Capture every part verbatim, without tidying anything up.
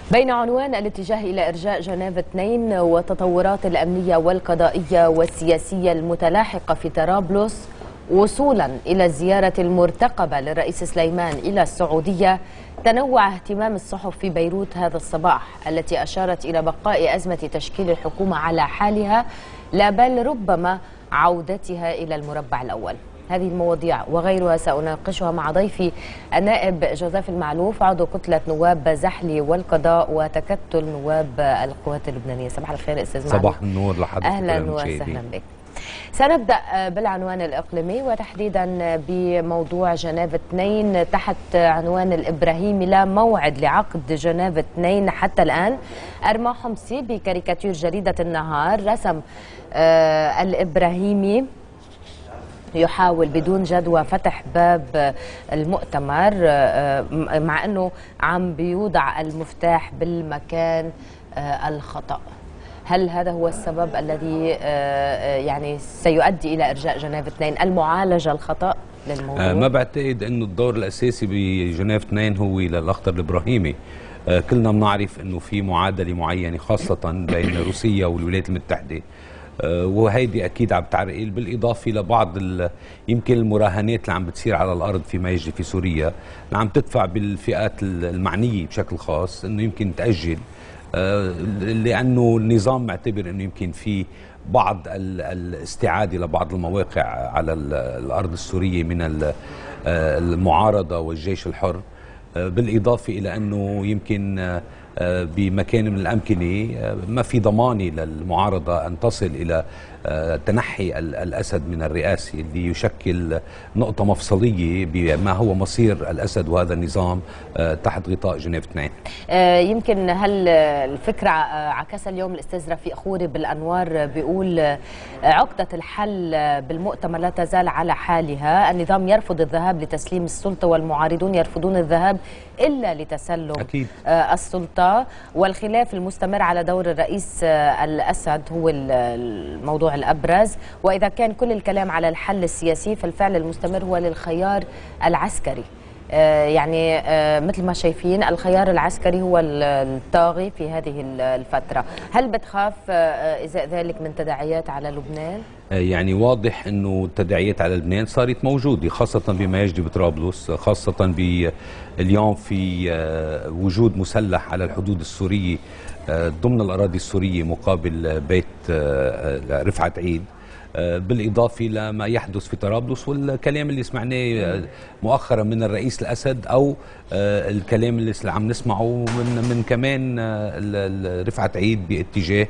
بين عنوان الاتجاه إلى إرجاء جنيف اثنين والتطورات الأمنية والقضائية والسياسية المتلاحقة في طرابلس وصولا إلى الزيارة المرتقبة للرئيس سليمان إلى السعودية، تنوع اهتمام الصحف في بيروت هذا الصباح التي أشارت إلى بقاء أزمة تشكيل الحكومة على حالها لا بل ربما عودتها إلى المربع الأول. هذه المواضيع وغيرها سأناقشها مع ضيفي النائب جوزيف المعلوف عضو كتلة نواب زحلي والقضاء وتكتل نواب القوات اللبنانية. صباح الخير أستاذ معلوف. صباح النور لحضرتك. أهلا وسهلا بك. سنبدأ بالعنوان الإقليمي وتحديدا بموضوع جنيف اثنين تحت عنوان الإبراهيمي لا موعد لعقد جنيف اثنين حتى الآن. أرما حمصي بكاريكاتير جريدة النهار رسم آه الإبراهيمي يحاول بدون جدوى فتح باب المؤتمر مع أنه عم بيوضع المفتاح بالمكان الخطأ. هل هذا هو السبب الذي يعني سيؤدي إلى إرجاء جنيف اثنين، المعالجة الخطأ للموضوع؟ ما بعتقد أنه الدور الأساسي بجنيف اثنين هو للأخضر الإبراهيمي. كلنا بنعرف أنه في معادلة معينة خاصة بين روسيا والولايات المتحدة، وهيدي اكيد عم تعرقل، بالاضافه لبعض يمكن المراهنات اللي عم بتصير على الارض فيما يجري في سوريا اللي عم تدفع بالفئات المعنيه بشكل خاص انه يمكن تاجل، لانه النظام معتبر انه يمكن في بعض الاستعاده لبعض المواقع على الارض السوريه من المعارضه والجيش الحر، بالاضافه الى انه يمكن بمكان من الأمكنة ما في ضمانة للمعارضة أن تصل إلى تنحي الأسد من الرئاسة اللي يشكل نقطة مفصلية بما هو مصير الأسد وهذا النظام تحت غطاء جنيف اثنين. يمكن هل الفكرة عكسها اليوم الأستاذ رفيق خوري بالأنوار، بيقول عقدة الحل بالمؤتمر لا تزال على حالها، النظام يرفض الذهاب لتسليم السلطة والمعارضون يرفضون الذهاب إلا لتسلم أكيد السلطة، والخلاف المستمر على دور الرئيس الأسد هو الموضوع الأبرز، وإذا كان كل الكلام على الحل السياسي فالفعل المستمر هو للخيار العسكري. يعني مثل ما شايفين الخيار العسكري هو الطاغي في هذه الفترة. هل بتخاف إزاء ذلك من تداعيات على لبنان؟ يعني واضح أنه التداعيات على لبنان صارت موجودة، خاصة بما يجري بطرابلس، خاصة اليوم في وجود مسلح على الحدود السورية ضمن الأراضي السورية مقابل بيت رفعت عيد، بالإضافة لما يحدث في طرابلس والكلام اللي سمعناه مؤخرا من الرئيس الأسد أو الكلام اللي عم نسمعه من من كمان رفعت عيد باتجاه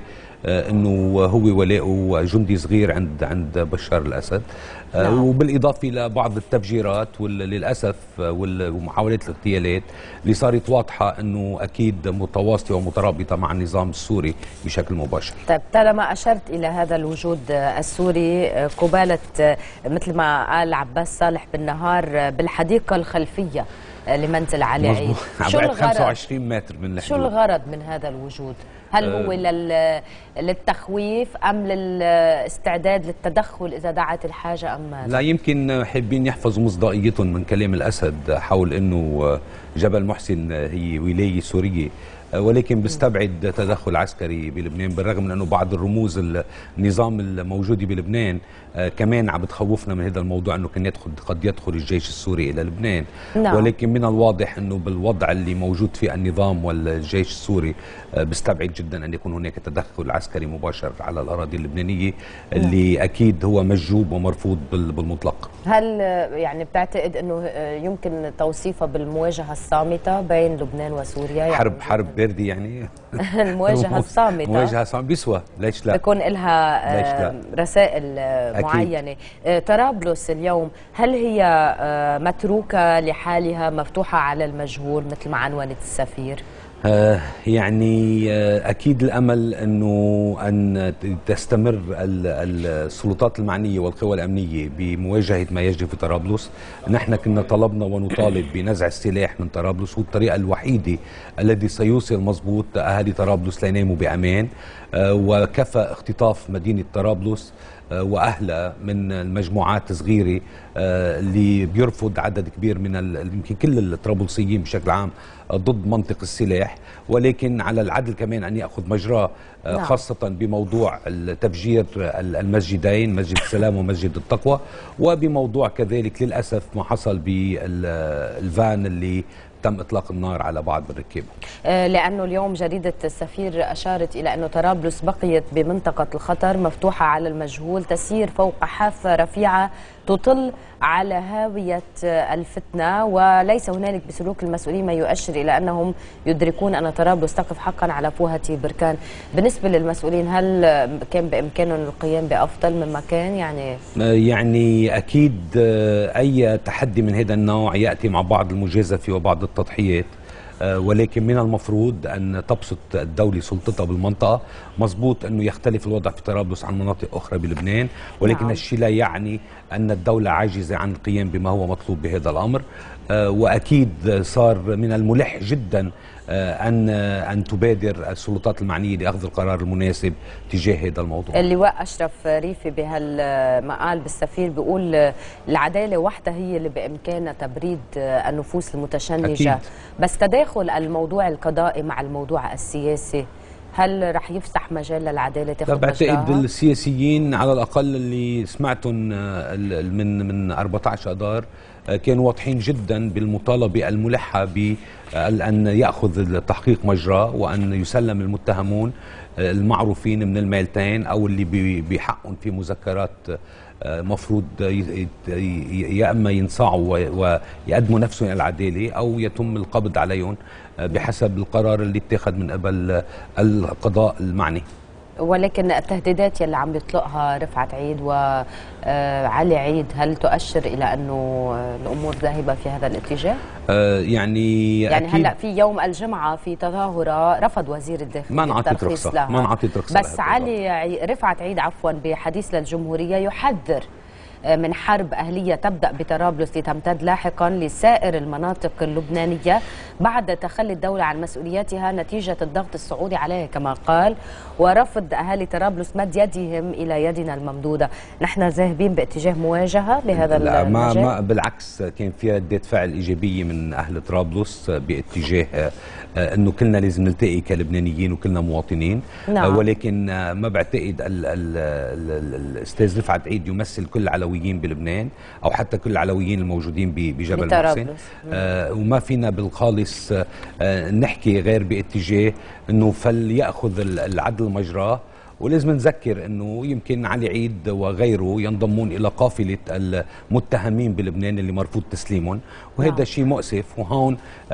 انه هو ولاؤه جندي صغير عند عند بشار الاسد. نعم. وبالاضافه لبعض التفجيرات للاسف ومحاولات الاغتيالات اللي صارت واضحه انه اكيد متواصله ومترابطه مع النظام السوري بشكل مباشر. طيب طالما اشرت الى هذا الوجود السوري قباله مثل ما قال عباس صالح بالنهار بالحديقه الخلفيه لمنزل علي عيد، شو الغرض؟ خمسة وعشرين متر من الحدود. شو الغرض من هذا الوجود؟ هل هو أه للتخويف أم للاستعداد للتدخل إذا دعت الحاجة أم ماذا؟ لا، يمكن حابين يحفظوا مصداقيتهم من كلام الأسد حول أنه جبل محسن هي ولاية سورية، ولكن بيستبعد تدخل عسكري بلبنان، بالرغم من أنه بعض الرموز النظام الموجودة بلبنان كمان عم بتخوفنا من هذا الموضوع، أنه كان يدخل قد يدخل الجيش السوري إلى لبنان. نعم. ولكن من الواضح أنه بالوضع اللي موجود فيه النظام والجيش السوري بيستبعد جدا أن يكون هناك تدخل عسكري مباشر على الأراضي اللبنانية اللي نعم. أكيد هو مجوب ومرفوض بالمطلق. هل يعني بتعتقد أنه يمكن توصيفها بالمواجهة الصامتة بين لبنان وسوريا؟ يعني حرب حرب باردة يعني المواجهة الصامتة مواجهة صامتة بيسوى، ليش لا؟ بيكون لها رسائل أكيد. معينة. طرابلس اليوم هل هي متروكة لحالها مفتوحة على المجهول مثل ما عنونت السفير؟ آه يعني آه أكيد الأمل أنه أن تستمر السلطات المعنية والقوى الأمنية بمواجهة ما يجري في طرابلس. نحن كنا طلبنا ونطالب بنزع السلاح من طرابلس، والطريقة الوحيدة الذي سيوصل مضبوط أهالي طرابلس ليناموا بأمان، آه وكفى اختطاف مدينة طرابلس واهلها من المجموعات صغيره اللي بيرفض عدد كبير من يمكن كل الطرابلسيين بشكل عام ضد منطق السلاح، ولكن على العدل كمان ان ياخذ مجراه، خاصه بموضوع تفجير المسجدين، مسجد السلام ومسجد التقوى، وبموضوع كذلك للاسف ما حصل بالفان اللي تم إطلاق النار على بعض الركاب. لأنه اليوم جريدة السفير أشارت إلى أن طرابلس بقيت بمنطقة الخطر مفتوحة على المجهول، تسير فوق حافة رفيعة تطل على هاوية الفتنة، وليس هنالك بسلوك المسؤولين ما يؤشر إلى أنهم يدركون أن طرابلس تقف حقا على فوهة بركان. بالنسبة للمسؤولين هل كان بإمكانهم القيام بأفضل مما كان؟ يعني يعني أكيد أي تحدي من هذا النوع يأتي مع بعض المجازفة وبعض التضحيات، ولكن من المفروض أن تبسط الدولة سلطتها بالمنطقة. مضبوط أنه يختلف الوضع في طرابلس عن مناطق أخرى بلبنان، ولكن نعم. الشيء لا يعني أن الدولة عاجزة عن القيام بما هو مطلوب بهذا الأمر. وأكيد صار من الملح جدا أن أن تبادر السلطات المعنية لأخذ القرار المناسب تجاه هذا الموضوع. اللواء أشرف ريفي بهالمقال بالسفير بيقول العدالة وحدها هي اللي بإمكانها تبريد النفوس المتشنجة. أكيد. بس تداخل الموضوع القضائي مع الموضوع السياسي هل رح يفتح مجال للعدالة تاخذ مجالها؟ بعتقد السياسيين على الأقل اللي سمعتهم من من أربعة عشر أذار كانوا واضحين جدا بالمطالبة الملحة بأن يأخذ التحقيق مجراه، وأن يسلم المتهمون المعروفين من الميلتين أو اللي بحقهم في مذكرات مفروض يا اما ينصاعوا ويقدموا نفسهم الى العداله او يتم القبض عليهم بحسب القرار اللي اتخذ من قبل القضاء المعني. ولكن التهديدات يلي عم يطلقها رفعت عيد وعلي عيد هل تؤشر الى انه الامور ذاهبه في هذا الاتجاه؟ آه يعني يعني هلا في يوم الجمعه في تظاهره رفض وزير الداخليه ما انعطت رخصه لها. ما انعطت رخصه بس علي رفعت عيد عفوا بحديث للجمهوريه يحذر من حرب أهلية تبدأ بطرابلس لتمتد لاحقا لسائر المناطق اللبنانية بعد تخلي الدولة عن مسؤولياتها نتيجة الضغط السعودي عليها كما قال، ورفض أهالي طرابلس مد يدهم إلى يدنا الممدودة. نحن ذاهبين باتجاه مواجهة بهذا لا المجال؟ ما, ما بالعكس، كان في ردة فعل إيجابية من أهل طرابلس باتجاه أنه كلنا لازم نلتقي كلبنانيين وكلنا مواطنين. نعم. ولكن ما بعتقد الأستاذ رفعت عيد يمثل كل علويين بلبنان أو حتى كل العلويين الموجودين بجبل محسن. آه وما فينا بالخالص آه نحكي غير باتجاه أنه فليأخذ العدل مجراه. ولازم نذكر أنه يمكن علي عيد وغيره ينضمون إلى قافلة المتهمين بلبنان اللي مرفوض تسليمهم، وهذا نعم. شيء مؤسف. وهون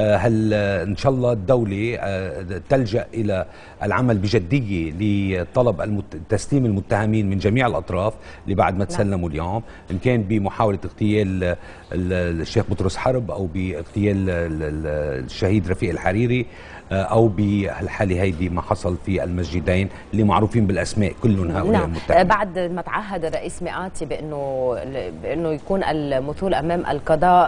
هل إن شاء الله الدولة تلجأ إلى العمل بجدية لطلب المت... تسليم المتهمين من جميع الأطراف اللي بعد ما تسلموا اليوم، إن كان بمحاولة اغتيال الشيخ بطرس حرب أو باغتيال الشهيد رفيق الحريري أو بالحالة هيدي ما حصل في المسجدين اللي معروفين بالأسماء كلهم هؤلاء نعم. المتهمين. بعد ما تعهد الرئيس مئاتي بأنه بأنه يكون المثول أمام القضاء،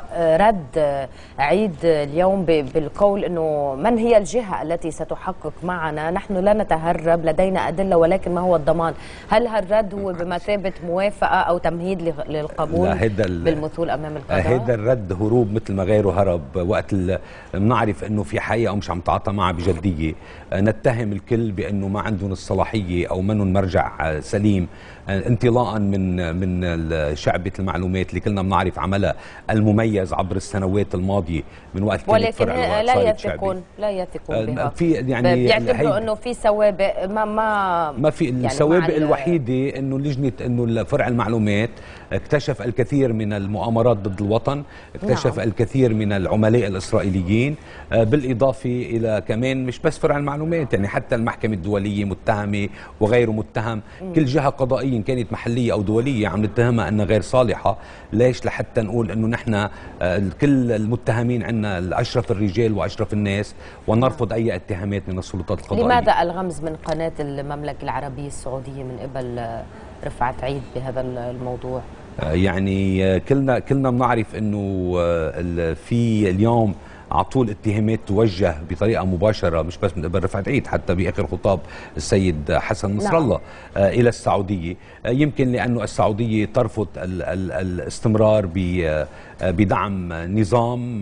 رد عيد اليوم بالقول أنه من هي الجهة التي ستحقق معنا؟ نحن لا نتهرب، لدينا أدلة، ولكن ما هو الضمان؟ هل هالرد هو بمثابة موافقة أو تمهيد للقبول بالمثول أمام القضاء؟ هذا الرد هروب مثل ما غيره هرب. وقت بنعرف أنه في حقيقة ومش عم تعاطى معها بجدية، نتهم الكل بأنه ما عندهم الصلاحية أو منهم مرجع سليم، انطلاقا من من شعبة المعلومات اللي كلنا بنعرف عملها المميز عبر السنوات الماضية من وقت كانت فرع ولكن لا يثقون لا يثقون بها. في يعني بيعتبروا انه في سوابق ما ما ما في يعني السوابق الوحيدة انه لجنة انه فرع المعلومات اكتشف الكثير من المؤامرات ضد الوطن، اكتشف نعم. الكثير من العملاء الإسرائيليين، بالإضافة إلى كمان مش بس فرع المعلومات، يعني حتى المحكمة الدولية متهمة وغيره متهم. م. كل جهة قضائية كانت محلية أو دولية عم نتهمها أنها غير صالحة. ليش؟ لحتى نقول أنه نحن كل المتهمين عندنا الأشرف الرجال وأشرف الناس ونرفض أي اتهامات من السلطات القضائية. لماذا الغمز من قناة المملكة العربية السعودية من قبل رفعت عيد بهذا الموضوع؟ يعني كلنا كلنا بنعرف أنه في اليوم على طول اتهامات توجه بطريقه مباشره مش بس من قبل رفعت عيد، حتى باخر خطاب السيد حسن نصر الله آه الى السعوديه، آه يمكن لانه السعوديه ترفض ال ال الاستمرار بدعم نظام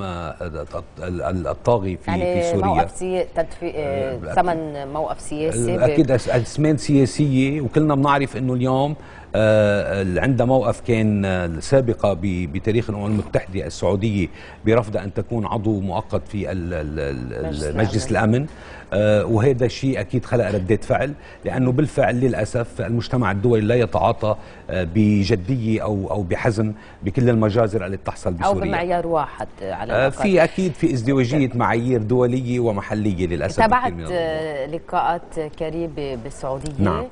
الطاغي في يعني في سوريا. موقف سي... تدفي... آه ثمن موقف سياسي اكيد اسمان سياسيه، وكلنا بنعرف انه اليوم آه عندها موقف كان سابقة بتاريخ الأمم المتحدة السعودية برفض أن تكون عضو مؤقت في مجلس الأمن، آه وهذا الشيء أكيد خلق ردة فعل، لأنه بالفعل للأسف المجتمع الدولي لا يتعاطى آه بجدية أو أو بحزم بكل المجازر التي تحصل بسوريا، أو بمعيار واحد على آه في أكيد في ازدواجية معايير دولية ومحلية للأسف. تابعت لقاءات كريم بالسعودية. نعم.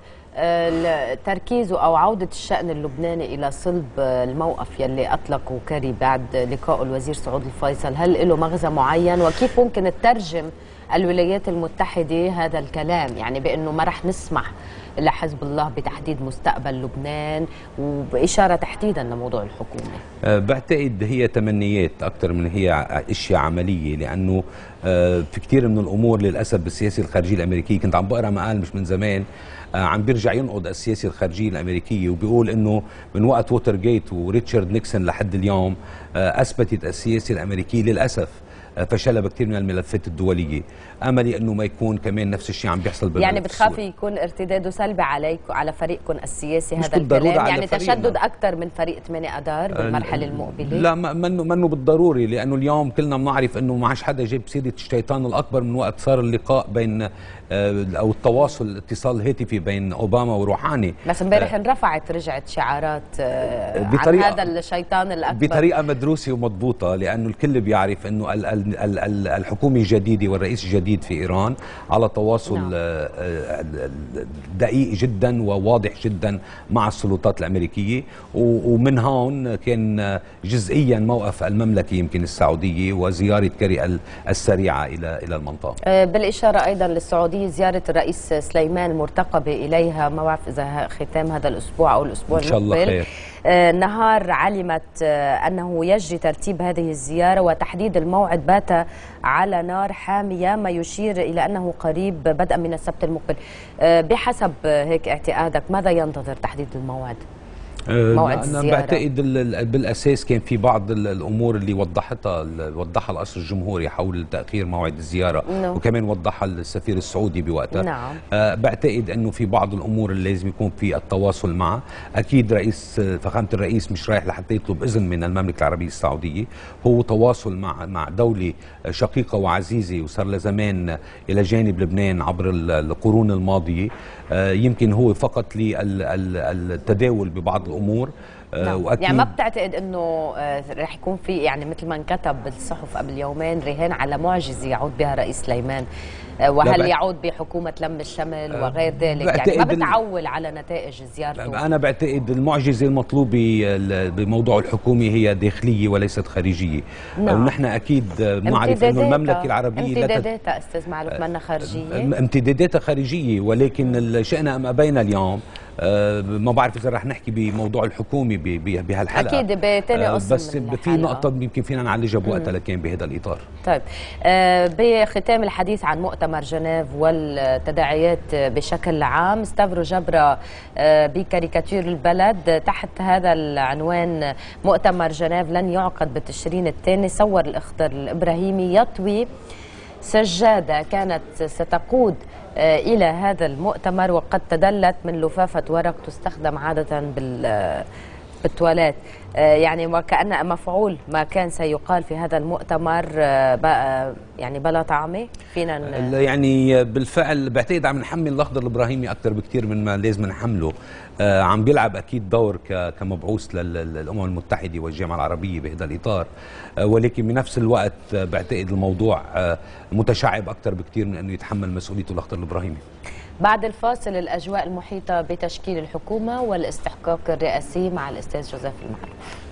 تركيزه أو عودة الشأن اللبناني إلى صلب الموقف يلي أطلقه كاري بعد لقائه الوزير سعود الفيصل، هل له مغزى معين وكيف ممكن تترجم الولايات المتحدة هذا الكلام، يعني بأنه ما رح نسمح لحزب الله بتحديد مستقبل لبنان وبإشارة تحديدا لموضوع الحكومة؟ أه بعتقد هي تمنيات أكثر من هي أشياء عملية، لأنه أه في كثير من الأمور للأسف بالسياسة الخارجية الأمريكية. كنت عم بقرأ مقال مش من زمان عم بيرجع ينقض السياسة الخارجية الأمريكية وبيقول إنه من وقت ووتر جيت وريتشارد نيكسون لحد اليوم أثبتت السياسة الأمريكية للأسف فشلها بكثير من الملفات الدولية. أملي أنه ما يكون كمان نفس الشيء عم بيحصل بالملف. يعني بتخافي يكون ارتداده سلبي عليكم على فريقكم السياسي هذا الكلام، يعني تشدد أكثر من فريق ثمانية أدار بالمرحلة المقبلة؟ لا منه منه بالضروري، لأنه اليوم كلنا بنعرف أنه ما عادش حدا جاب سيرة الشيطان الأكبر من وقت صار اللقاء بين أو التواصل الاتصال الهاتفي بين أوباما وروحاني. بس امبارح انرفعت رجعت شعارات عن هذا الشيطان الأكبر بطريقة مدروسة ومضبوطة، لأنه الكل بيعرف أنه الحكومة الجديدة والرئيس الجديد في إيران على تواصل نعم. دقيق جدا وواضح جدا مع السلطات الأمريكية، ومن هون كان جزئيا موقف المملكة يمكن السعودية وزيارة كاري السريعة إلى إلى المنطقة. بالإشارة أيضا للسعودية زيارة الرئيس سليمان مرتقبة إليها، ما بعرف إذا ختام هذا الأسبوع أو الأسبوع المقبل إن شاء الله خير. نهار علمت أنه يجري ترتيب هذه الزيارة وتحديد الموعد بات على نار حامية، ما يشير إلى أنه قريب بدءا من السبت المقبل. بحسب هيك اعتقادك ماذا ينتظر تحديد الموعد؟ موعد أنا الزيارة. بعتقد بالأساس كان في بعض الأمور اللي وضحتها وضحها القصر الجمهوري حول تأخير موعد الزيارة no. وكمان وضحها السفير السعودي بوقتها. نعم. آه بعتقد أنه في بعض الأمور اللي لازم يكون في التواصل معه. أكيد رئيس فخامة الرئيس مش رايح لحتى يطلب إذن من المملكة العربية السعودية، هو تواصل مع مع دولة شقيقة وعزيزة وصار لها زمان إلى جانب لبنان عبر القرون الماضية. آه يمكن هو فقط للتداول ببعض الامور. نعم. يعني ما بتعتقد انه رح يكون في يعني مثل ما انكتب بالصحف قبل يومين رهان على معجزه يعود بها رئيس سليمان، وهل يعود بحكومه لم الشمل وغير ذلك؟ يعني ما بتعول على نتائج زيارته؟ انا بعتقد المعجزه المطلوبه بموضوع الحكومه هي داخليه وليست خارجيه. نعم. ونحن اكيد بنعرف انه المملكه العربيه امتداداتها استاذ معلوف منا خارجيه، امتداداتها خارجيه، ولكن شئنا ام ابينا اليوم أه ما بعرف اذا رح نحكي بموضوع الحكومه بهالحلقه اكيد بثاني أه قسم، بس في نقطه يمكن فينا نعالجها بوقتها لكن بهذا الاطار. طيب أه بختام الحديث عن مؤتمر جنيف والتداعيات بشكل عام، ستافرو جبرة أه بكاريكاتير البلد تحت هذا العنوان مؤتمر جنيف لن يعقد بالتشرين الثاني، صور الاخضر الابراهيمي يطوي سجادة كانت ستقود إلى هذا المؤتمر، وقد تدلت من لفافة ورق تستخدم عادة بالتواليت، يعني وكأن مفعول ما كان سيقال في هذا المؤتمر بقى يعني بلا طعمه فينا يعني بالفعل بعتقد عم نحمل الأخضر الإبراهيمي أكثر بكثير من ما لازم نحمله. آه عم بيلعب أكيد دور كمبعوث للأمم المتحدة والجامعة العربية بهذا الإطار، آه ولكن بنفس الوقت آه بعتقد الموضوع آه متشعب أكثر بكثير من أنه يتحمل مسؤوليته الأخضر الإبراهيمي. بعد الفاصل الأجواء المحيطة بتشكيل الحكومة والاستحقاق الرئاسي مع الأستاذ جوزيف المعروف.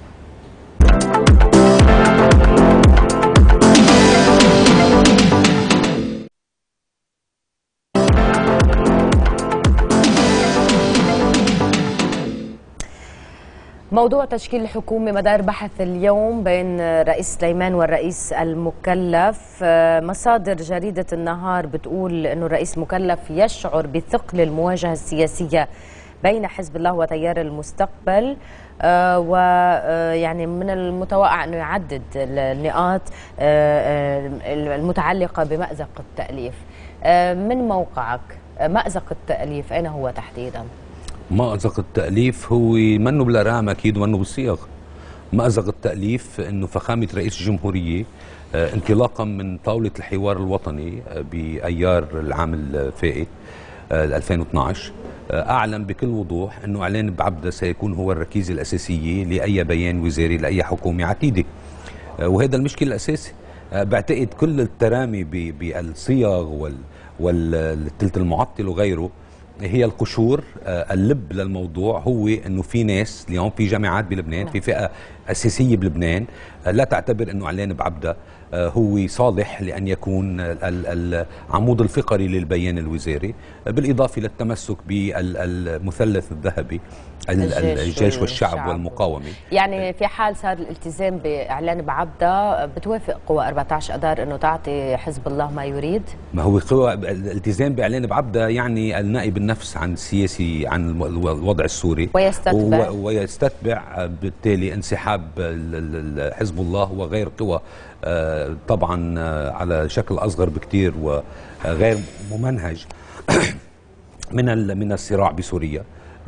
موضوع تشكيل الحكومة مدار بحث اليوم بين رئيس سليمان والرئيس المكلف. مصادر جريدة النهار بتقول أنه الرئيس المكلف يشعر بثقل المواجهة السياسية بين حزب الله وتيار المستقبل، ويعني من المتوقع أنه يعدد النقاط المتعلقة بمأزق التأليف. من موقعك مأزق التأليف أين هو تحديداً؟ مأزق التأليف هو منه بالأرقام أكيد ومنه بالصيغ. مأزق التأليف أنه فخامة رئيس الجمهورية انطلاقا من طاولة الحوار الوطني بأيار العام الفائت ألفين واثنعش أعلن بكل وضوح أنه إعلان بعبدة سيكون هو الركيزة الأساسية لأي بيان وزاري لأي حكومة عتيدة، وهذا المشكل الأساسي. بعتقد كل الترامي بالصيغ والثلث المعطل وغيره هي القشور. اللب للموضوع هو انه في ناس اليوم في جامعات بلبنان، في فئه اساسيه بلبنان لا تعتبر انه علان بعبدة هو صالح لان يكون العمود الفقري للبيان الوزاري، بالاضافه للتمسك بالمثلث الذهبي الجيش والشعب والمقاومه. يعني في حال صار الالتزام باعلان بعبدة بتوافق قوى أربعة عشر اذار انه تعطي حزب الله ما يريد؟ ما هو قوى الالتزام باعلان بعبدة يعني النائب النفس عن السياسي عن الوضع السوري ويستتبع ويستتبع بالتالي انسحاب حزب الله وغير قوى طبعا على شكل اصغر بكثير وغير ممنهج من من الصراع بسوريا.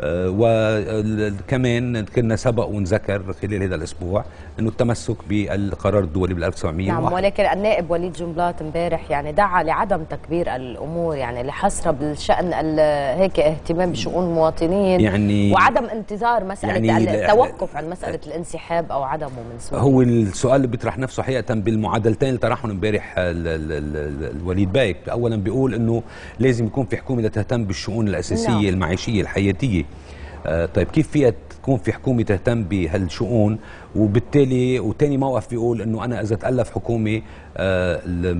وكمان كنا سبق ونذكر خلال هذا الاسبوع انه التمسك بالقرار الدولي بال ألف وتسعمئة وواحد. نعم، ولكن النائب وليد جنبلاط امبارح يعني دعا لعدم تكبير الامور، يعني لحصرها بالشان هيك اهتمام بشؤون المواطنين يعني وعدم انتظار مساله يعني التوقف عن مساله الانسحاب او عدمه من سوريا. هو السؤال اللي بيطرح نفسه حقيقه بالمعادلتين اللي طرحهم امبارح الوليد بايك. اولا بيقول انه لازم يكون في حكومه تهتم بالشؤون الاساسيه نعم. المعيشيه الحياتيه. آه طيب كيف فيها تكون في حكومه تهتم بهالشؤون؟ وبالتالي وثاني موقف بيقول انه انا اذا تالف حكومه آه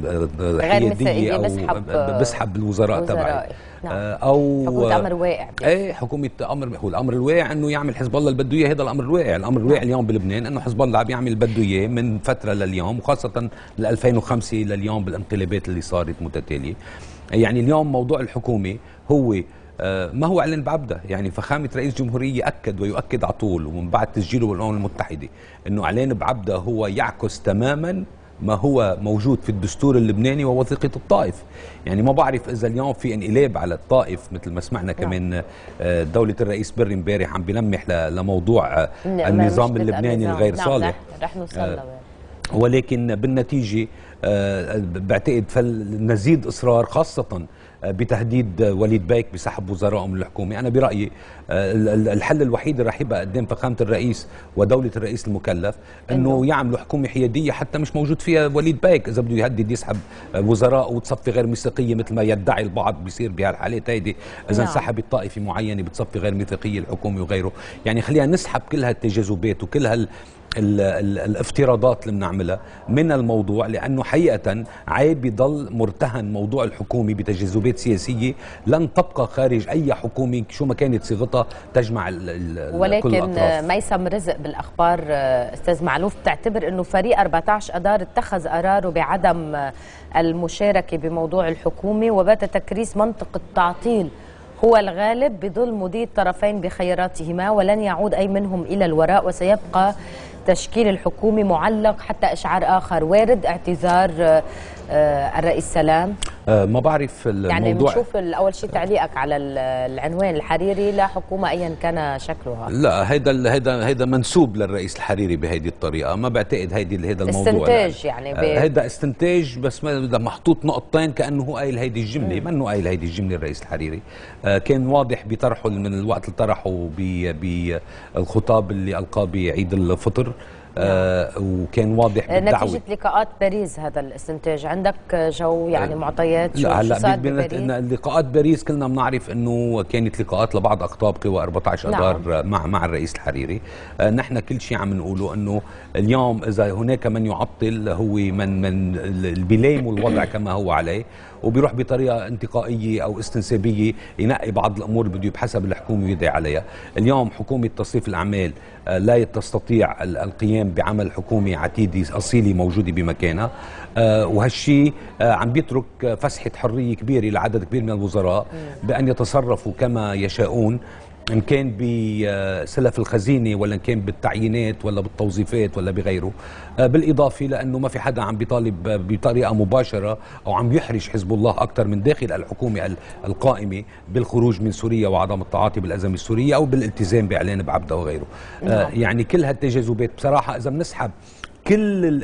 حياديه او بسحب الوزراء تبعي نعم. آه او حكومه امر واقع. ايه حكومه امر، هو الامر الواقع انه يعمل حزب الله اللي بده اياه. هذا الامر الواقع. الامر الواقع نعم. اليوم بلبنان انه حزب الله عم يعمل اللي بده اياه من فتره لليوم، وخاصه ل ألفين وخمسة لليوم بالانقلابات اللي صارت متتاليه. يعني اليوم موضوع الحكومه هو ما هو اعلان بعبدة. يعني فخامه رئيس الجمهوريه اكد ويؤكد على طول ومن بعد تسجيله بالامم المتحده انه اعلان بعبدة هو يعكس تماما ما هو موجود في الدستور اللبناني ووثيقه الطائف. يعني ما بعرف اذا اليوم في انقلاب على الطائف مثل ما سمعنا كمان دوله الرئيس بري امبارح عم بلمح لموضوع النظام اللبناني الغير صالح. رح نوصل ولكن بالنتيجه بعتقد فلنزيد اصرار خاصه بتهديد وليد بايك بسحب وزرائه من الحكومه. انا برايي الحل الوحيد اللي رح يبقى قدام فخامه الرئيس ودوله الرئيس المكلف انه يعملوا حكومه حياديه حتى مش موجود فيها وليد بايك. اذا بده يهدد يسحب وزراء وتصفي غير ميثاقيه مثل ما يدعي البعض بيصير بهالحالات هيدي. اذا انسحبت طائفه معينه بتصفي غير ميثاقيه الحكومه وغيره. يعني خلينا نسحب كل هالتجاذبات وكل هال ال ال الافتراضات اللي بنعملها من الموضوع، لانه حقيقه عيب يضل مرتهن موضوع الحكومه بتجاذبات سياسيه لن تبقى خارج اي حكومه شو ما كانت صيغتها تجمع ال ولكن كل الأطراف. ميسم رزق بالاخبار استاذ معلوف بتعتبر انه فريق أربعة عشر اذار اتخذ قراره بعدم المشاركه بموضوع الحكومه، وبات تكريس منطق التعطيل هو الغالب بظل مضي الطرفين بخياراتهما، ولن يعود أي منهم إلى الوراء، وسيبقى تشكيل الحكومة معلق حتى إشعار آخر. وارد اعتذار الرئيس سلام؟ أه ما بعرف الموضوع. يعني بنشوف أول شيء تعليقك على العنوان الحريري لا حكومة أيا كان شكلها. لا هيدا هيدا هيدا منسوب للرئيس الحريري بهيدي الطريقة. ما بعتقد هيدي هيدا الموضوع استنتاج يعني بي... هيدا استنتاج بس ما محطوط نقطتين كأنه هو قايل هيدي الجملة. منه قايل هيدي الجملة الرئيس الحريري. آه كان واضح بطرحه من الوقت اللي طرحه بالخطاب اللي ألقاه بعيد الفطر آه وكان واضح بالدعوه. نتيجه لقاءات باريس هذا الاستنتاج، عندك جو يعني معطيات شو هلا صار بباريس؟ لقاءات باريس كلنا بنعرف انه كانت لقاءات لبعض اقطاب قوى أربعة عشر اذار نعم. مع مع الرئيس الحريري. آه نحن كل شيء عم نقوله انه اليوم اذا هناك من يعطل هو من من اللي بيلاموا الوضع كما هو عليه وبيروح بطريقه انتقائيه او استنسابيه ينقي بعض الامور اللي بده بحسب الحكومه يدعي عليها. اليوم حكومه تصريف الاعمال لا تستطيع القيام بعمل حكومي عتيدي اصيلي موجوده بمكانها، وهالشيء عم بيترك فسحه حريه كبيره لعدد كبير من الوزراء بان يتصرفوا كما يشاءون، إن كان بسلف الخزينة ولا إن كان بالتعيينات ولا بالتوظيفات ولا بغيره. بالإضافة لأنه ما في حدا عم بيطالب بطريقة مباشرة أو عم يحرج حزب الله أكثر من داخل الحكومة القائمة بالخروج من سوريا وعدم التعاطي بالأزمة السورية أو بالالتزام بإعلان بعبدة وغيره. نعم. يعني كل هالتجاذبات بصراحة إذا بنسحب كل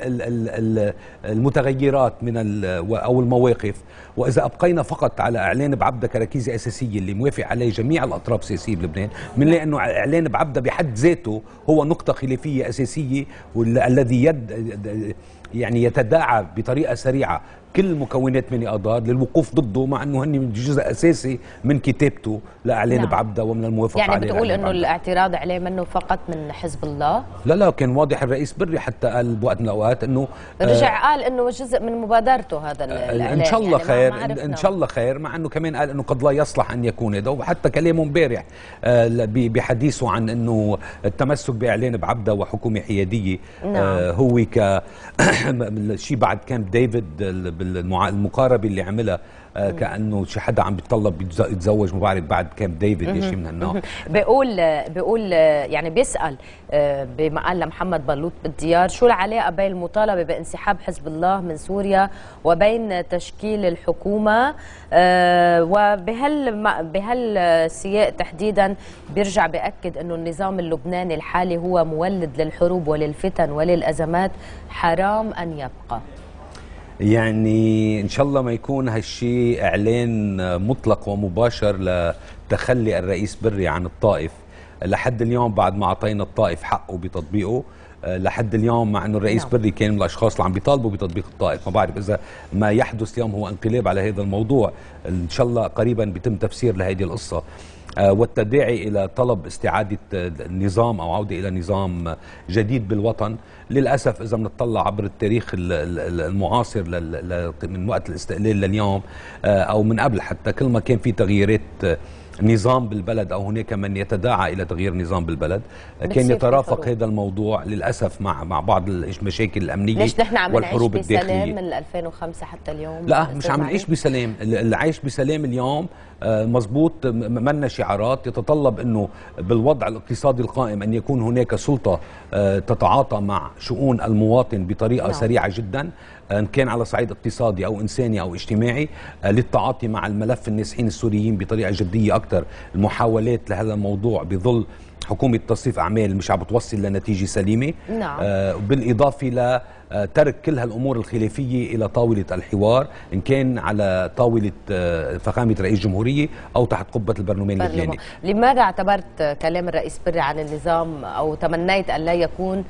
المتغيرات من او المواقف واذا ابقينا فقط على اعلان بعبدة كركيزه اساسيه اللي موافق عليه جميع الاطراف السياسيه بلبنان، بنلاقي انه اعلان بعبدة بحد ذاته هو نقطه خلافيه اساسيه والذي يد يعني يتداعى بطريقه سريعه كل مكونات مني اضار للوقوف ضده، مع انه هن جزء اساسي من كتابته لاعلان نعم. بعبدة ومن الموافقه يعني عليه. يعني بتقول انه الاعتراض عليه منه فقط من حزب الله؟ لا لا كان واضح. الرئيس بري حتى قال بوقت من الاوقات انه رجع آه قال انه جزء من مبادرته هذا الاعلان. ان شاء الله يعني خير ان شاء الله خير، مع انه كمان قال انه قد لا يصلح ان يكون هذا، وحتى كلامه امبارح بحديثه عن انه التمسك باعلان بعبدة وحكومه حياديه نعم. آه هو ك شيء بعد كامب ديفيد بالمقاربه اللي عملها آه كانه شي حدا عم بيتطلب يتزوج ما بعرف بعد كامب ديفيد شيء من هالنوع. بيقول بيقول يعني بيسال بما قال لمحمد بلوط بالديار شو العلاقه بين المطالبه بانسحاب حزب الله من سوريا وبين تشكيل الحكومه، آه وبهال بهالسياق تحديدا بيرجع بياكد انه النظام اللبناني الحالي هو مولد للحروب وللفتن وللازمات، حرام ان يبقى. يعني ان شاء الله ما يكون هالشيء اعلان مطلق ومباشر لتخلي الرئيس بري عن الطائف. لحد اليوم بعد ما اعطينا الطائف حقه بتطبيقه، لحد اليوم مع انه الرئيس بري كان من الاشخاص اللي عم بيطالبوا بتطبيق الطائف، ما بعرف اذا ما يحدث اليوم هو انقلاب على هذا الموضوع. ان شاء الله قريبا بيتم تفسير لهذه القصه والتداعي إلى طلب استعادة النظام أو عودة إلى نظام جديد بالوطن. للأسف إذا بنطلع عبر التاريخ المعاصر من وقت الاستقلال لليوم أو من قبل حتى، كل ما كان في تغييرات نظام بالبلد أو هناك من يتداعى إلى تغيير نظام بالبلد كان يترافق هذا الموضوع للأسف مع مع بعض المشاكل الأمنية ليش نحن عم والحروب نعيش الداخلية. بسلام من ألفين وخمسة حتى اليوم؟ لا مش عم نعيش بسلام. العيش بسلام اليوم مزبوط منا شعارات، يتطلب أنه بالوضع الاقتصادي القائم أن يكون هناك سلطة تتعاطى مع شؤون المواطن بطريقة نعم. سريعة جدا، إن كان على صعيد اقتصادي أو إنساني أو اجتماعي، للتعاطي مع الملف النازحين السوريين بطريقة جدية أكثر. المحاولات لهذا الموضوع بظل حكومة تصريف أعمال مش عم بتوصل لنتيجة سليمة نعم. آه بالإضافة لترك كل هالأمور الخلافية إلى طاولة الحوار، إن كان على طاولة آه فخامة رئيس جمهورية أو تحت قبة البرلمان اللبناني. لماذا اعتبرت كلام الرئيس بري عن النظام أو تمنيت أن لا يكون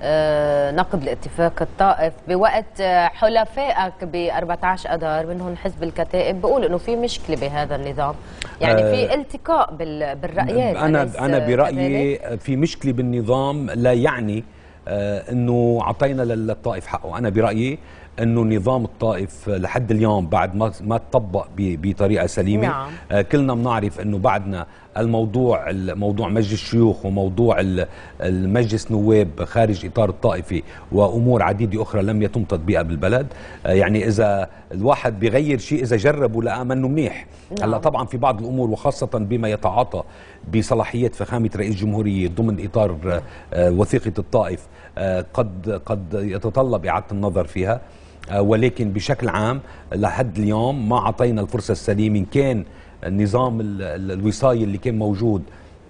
آه نقد لاتفاق الطائف بوقت آه حلفائك ب أربعة عشر أذار منهم حزب الكتائب بيقول انه في مشكله بهذا النظام، يعني آه في التقاء بالرايات؟ انا انا برايي في مشكله بالنظام لا يعني آه انه اعطينا للطائف حقه. انا برايي انه نظام الطائف لحد اليوم بعد ما ما تطبق بطريقه سليمه نعم. آه كلنا بنعرف انه بعدنا الموضوع موضوع مجلس الشيوخ وموضوع المجلس نواب خارج اطار الطائفي وامور عديده اخرى لم يتم تطبيقها بالبلد. آه يعني اذا الواحد بيغير شيء اذا جرب ولقى منه منيح نعم. هلا طبعا في بعض الامور وخاصه بما يتعاطى بصلاحيات فخامه رئيس الجمهوريه ضمن اطار آه وثيقه الطائف آه قد قد يتطلب اعاده النظر فيها، ولكن بشكل عام لحد اليوم ما أعطينا الفرصة السليمة. إن كان النظام الوصاية اللي كان موجود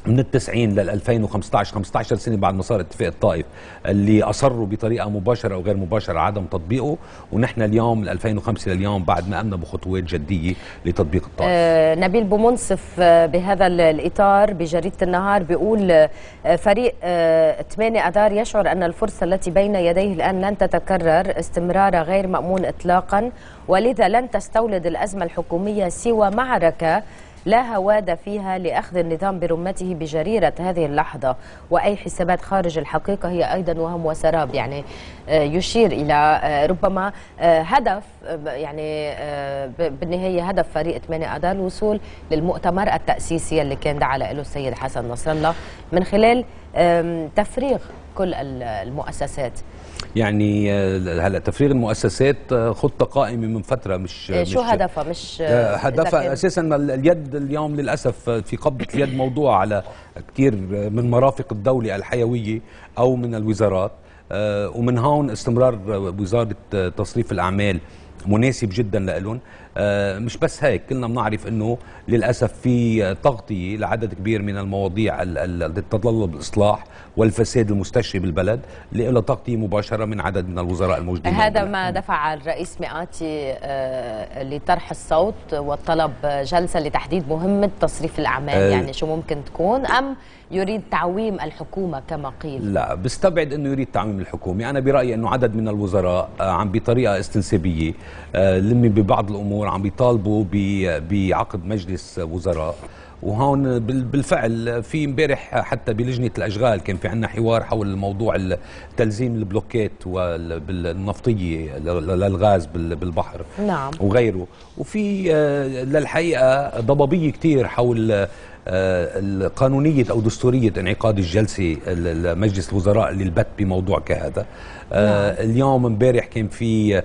من التسعين لل ألفين وخمسة عشر خمسة عشر سنه بعد ما صار اتفاق الطائف اللي اصروا بطريقه مباشره او غير مباشره عدم تطبيقه، ونحن اليوم من ألفين وخمسة لليوم بعد ما قمنا بخطوات جديه لتطبيق الطائف. آه نبيل بومنصف آه بهذا الاطار بجريده النهار بيقول آه فريق آه ثمانية اذار يشعر ان الفرصه التي بين يديه الان لن تتكرر، استمرارها غير مامون اطلاقا، ولذا لن تستولد الازمه الحكوميه سوى معركه لا هواد فيها لأخذ النظام برمته بجريرة هذه اللحظة، وأي حسابات خارج الحقيقة هي أيضا وهم وسراب. يعني يشير إلى ربما هدف، يعني بالنهاية هدف فريق ثمانية اذار الوصول للمؤتمر التأسيسي اللي كان دعا له السيد حسن نصر الله من خلال تفريغ كل المؤسسات. يعني هلا تفريغ المؤسسات خطه قائمه من فتره، مش شو مش هدفها؟ مش هدفها اساسا اليد اليوم للاسف في قبضه اليد موضوع على كثير من مرافق الدوله الحيويه او من الوزارات، ومن هون استمرار وزاره تصريف الاعمال مناسب جدا لهم. مش بس هيك، كلنا بنعرف انه للاسف في تغطيه لعدد كبير من المواضيع التي تتطلب الاصلاح والفساد المستشري بالبلد، اللي لها تغطيه مباشره من عدد من الوزراء الموجودين. هذا ما دفع الرئيس مئاتي لطرح الصوت والطلب جلسه لتحديد مهمه تصريف الاعمال. أه يعني شو ممكن تكون، ام يريد تعويم الحكومه كما قيل؟ لا، بستبعد انه يريد تعويم الحكومه. انا برايي انه عدد من الوزراء عم بطريقه استنسابيه لمي ببعض الامور عم بيطالبوا بعقد مجلس وزراء، وهون بالفعل في امبارح حتى بلجنه الاشغال كان في عندنا حوار حول الموضوع تلزيم البلوكات النفطيه للغاز بالبحر نعم وغيره، وفي للحقيقه ضبابيه كثير حول قانونية أو دستورية انعقاد الجلسة لمجلس الوزراء للبت بموضوع كهذا. نعم. اليوم امبارح كان في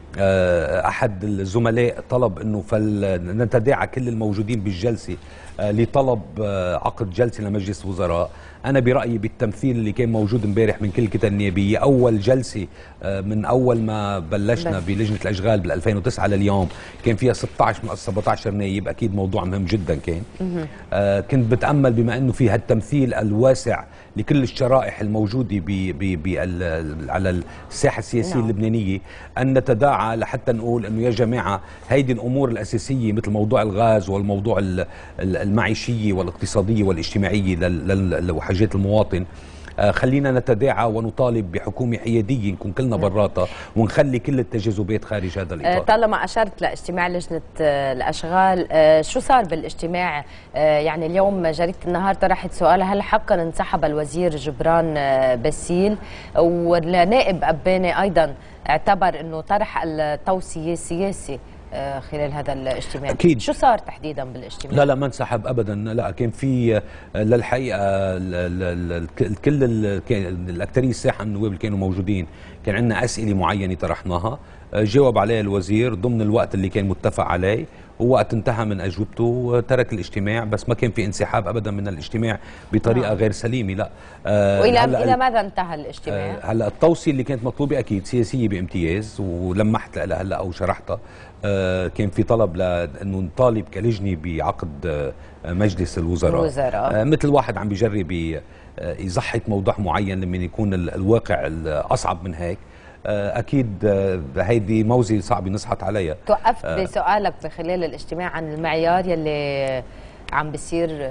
أحد الزملاء طلب أنه فلنتداعى كل الموجودين بالجلسة لطلب عقد جلسة لمجلس الوزراء. أنا برأيي بالتمثيل اللي كان موجود امبارح من كل الكتل النيابية، أول جلسة من أول ما بلشنا بلجنة الأشغال بال ألفين وتسعة لليوم كان فيها ستة عشر من سبعة عشر نايب، أكيد موضوع مهم جدا كان. آه كنت بتأمل بما أنه في هالتمثيل الواسع لكل الشرائح الموجودة بي بي بي على الساحة السياسية نعم. اللبنانية، أن نتداعى لحتى نقول أنه يا جماعة هيدي الأمور الأساسية مثل موضوع الغاز والموضوع المعيشية والاقتصادية والاجتماعية لحاجات المواطن، خلينا نتداعى ونطالب بحكومة حيادية نكون كلنا براطة، ونخلي كل التجاذبات خارج هذا الإطار. طالما أشرت لاجتماع لجنة الأشغال، شو صار بالاجتماع؟ يعني اليوم جريدة النهار طرحت سؤال: هل حقا انسحب الوزير جبران باسيل؟ والنائب أباني أيضا اعتبر أنه طرح التوصية سياسي خلال هذا الاجتماع. أكيد. شو صار تحديدا بالاجتماع؟ لا لا ما انسحب ابدا، لا كان في للحقيقه كل الاكثريه الساحه من النواب اللي كانوا موجودين كان عندنا اسئله معينه طرحناها، جاوب عليها الوزير ضمن الوقت اللي كان متفق عليه، ووقت انتهى من اجوبته ترك الاجتماع، بس ما كان في انسحاب ابدا من الاجتماع بطريقه آه. غير سليمه. لا آه والى الى ماذا انتهى الاجتماع؟ آه هلا التوصيه اللي كانت مطلوبه اكيد سياسيه بامتياز، ولمحت لها هلا او شرحتها. آه كان في طلب لانه نطالب كلجنه بعقد آه مجلس الوزراء, الوزراء. آه مثل واحد عم بيجرب يزحط موضوع معين لما يكون الواقع اصعب من هيك. اكيد هيدي موزه صعب نسحط عليها. توقفت أه بسؤالك خلال الاجتماع عن المعيار يلي عم بيصير